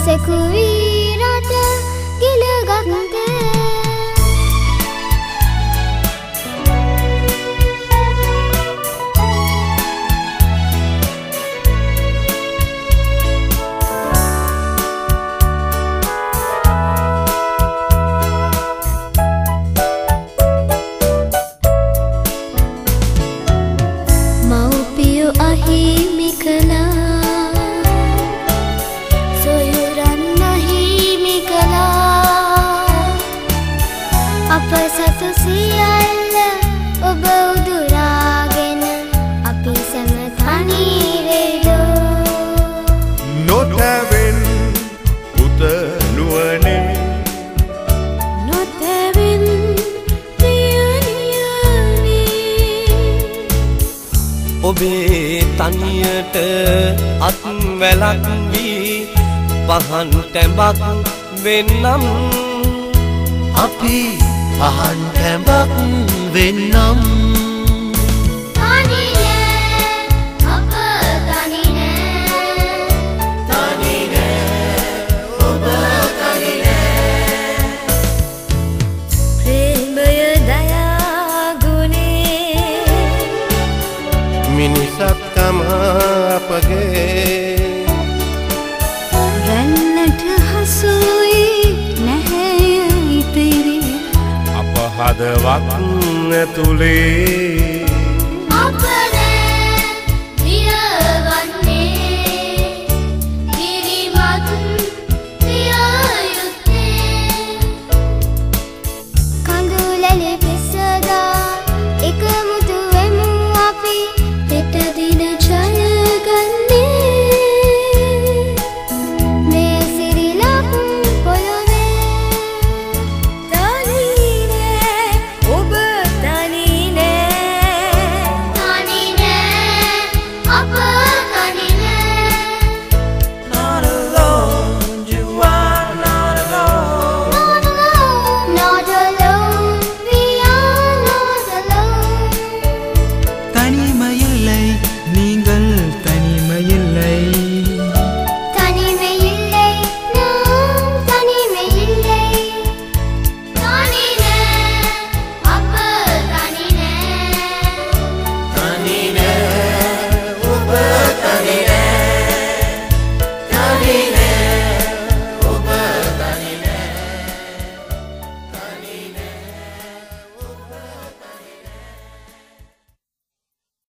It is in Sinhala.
සෙකුවී රට ගිලගත්ද මව්පියෝ අහිමි කළා සොයුරන් අහිමි කළා අප සතු සියල්ල ඔබ උදුරාගෙන අපි සැම තනි වේදෝ නොතැවෙන් පුත නුවණෙන් නොතැවෙන් ඔබේ තනියට අත්වැලක් වී පහන් තැඹක් වෙන්නම් අපි පහන් තැඹක් වෙන්නම් මිනිසත්කම අපගේ රැල්ලට හසුයි නැහැ ඉතිරි අප හදවත් ඇතුලේ